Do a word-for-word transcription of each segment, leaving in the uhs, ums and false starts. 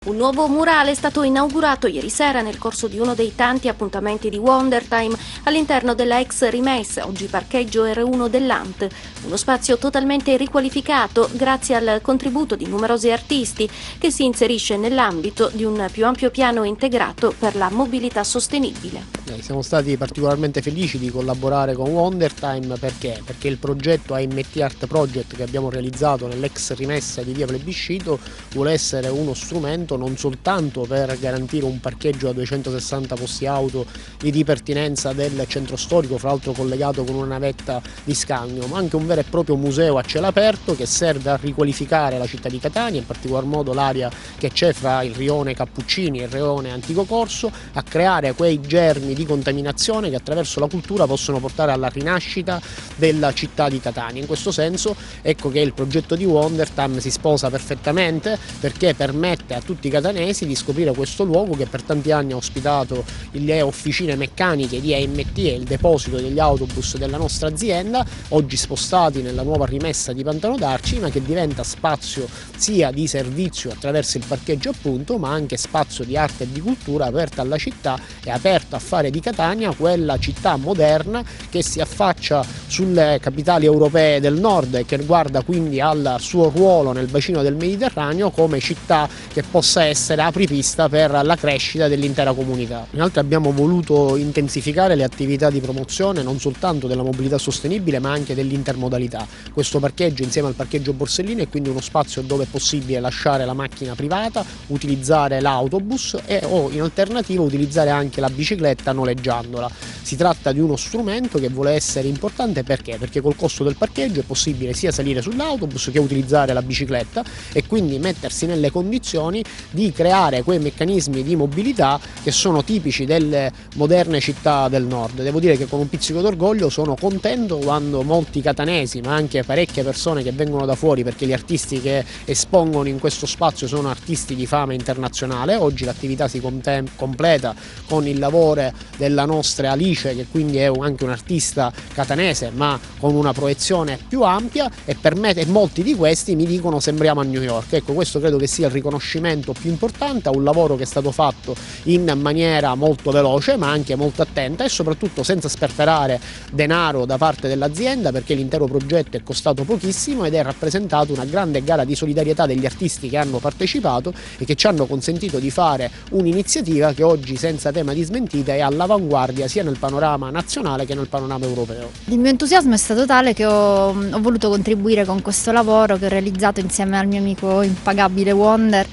Un nuovo murale è stato inaugurato ieri sera nel corso di uno dei tanti appuntamenti di Wondertime all'interno della ex rimessa, oggi parcheggio R uno dell'A N T, uno spazio totalmente riqualificato grazie al contributo di numerosi artisti che si inserisce nell'ambito di un più ampio piano integrato per la mobilità sostenibile. Eh, siamo stati particolarmente felici di collaborare con Wondertime perché? Perché il progetto A M T Art Project che abbiamo realizzato nell'ex rimessa di via Plebiscito vuole essere uno strumento non soltanto per garantire un parcheggio a duecentosessanta posti auto di pertinenza del centro storico, fra l'altro collegato con una navetta di scambio, ma anche un vero e proprio museo a cielo aperto che serve a riqualificare la città di Catania, in particolar modo l'area che c'è fra il rione Cappuccini e il rione Antico Corso, a creare quei germi di contaminazione che attraverso la cultura possono portare alla rinascita della città di Catania. In questo senso ecco che il progetto di Wondertime si sposa perfettamente perché permette a tutti i catanesi di scoprire questo luogo che per tanti anni ha ospitato le officine meccaniche di A M T e il deposito degli autobus della nostra azienda, oggi spostati nella nuova rimessa di Pantano d'Arci, ma che diventa spazio sia di servizio attraverso il parcheggio appunto, ma anche spazio di arte e di cultura aperta alla città e aperta a fare di Catania quella città moderna che si affaccia sulle capitali europee del nord e che guarda quindi al suo ruolo nel bacino del Mediterraneo come città che possa essere apripista per la crescita dell'intera comunità. Inoltre abbiamo voluto intensificare le attività di promozione non soltanto della mobilità sostenibile ma anche dell'intermodalità. Questo parcheggio insieme al parcheggio Borsellino è quindi uno spazio dove è possibile lasciare la macchina privata, utilizzare l'autobus e o in alternativa utilizzare anche la bicicletta noleggiandola. Si tratta di uno strumento che vuole essere importante perché? Perché col costo del parcheggio è possibile sia salire sull'autobus che utilizzare la bicicletta e quindi mettersi nelle condizioni di creare quei meccanismi di mobilità che sono tipici delle moderne città del nord. Devo dire che con un pizzico d'orgoglio sono contento quando molti catanesi, ma anche parecchie persone che vengono da fuori, perché gli artisti che espongono in questo spazio sono artisti di fama internazionale. Oggi l'attività si completa con il lavoro della nostra Alice, che quindi è anche un artista catanese ma con una proiezione più ampia, e per me e molti di questi mi dicono sembriamo a New York. Ecco, questo credo che sia il riconoscimento più importante a un lavoro che è stato fatto in maniera molto veloce ma anche molto attenta e soprattutto senza sperperare denaro da parte dell'azienda, perché l'intero progetto è costato pochissimo ed è rappresentato una grande gara di solidarietà degli artisti che hanno partecipato e che ci hanno consentito di fare un'iniziativa che oggi senza tema di smentita è all'avanguardia sia nel panorama nazionale che nel panorama europeo. Il mio entusiasmo è stato tale che ho, ho voluto contribuire con questo lavoro che ho realizzato insieme al mio amico impagabile Wonder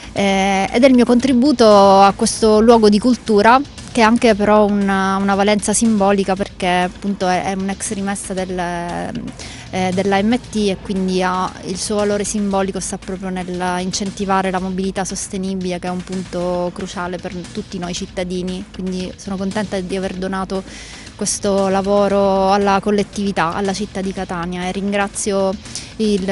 eh, ed è il mio contributo a questo luogo di cultura che ha anche però una, una valenza simbolica perché appunto è, è un'ex rimessa del, eh, dell'A M T e quindi ha, il suo valore simbolico sta proprio nel incentivare la mobilità sostenibile, che è un punto cruciale per tutti noi cittadini, quindi sono contenta di aver donato questo lavoro alla collettività, alla città di Catania, e ringrazio il,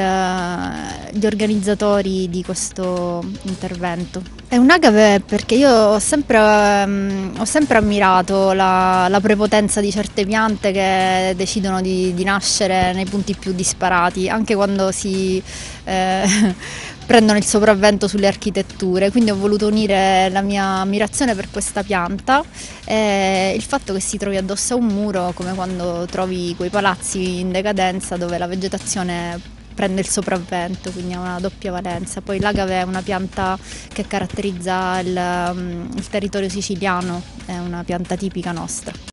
gli organizzatori di questo intervento. È un'agave perché io ho sempre, um, ho sempre ammirato la, la prepotenza di certe piante che decidono di, di nascere nei punti più disparati, anche quando si eh, prendono il sopravvento sulle architetture, quindi ho voluto unire la mia ammirazione per questa pianta e il fatto che si trovi addosso a un muro, come quando trovi quei palazzi in decadenza dove la vegetazione prende il sopravvento, quindi ha una doppia valenza. Poi l'agave è una pianta che caratterizza il, il territorio siciliano, è una pianta tipica nostra.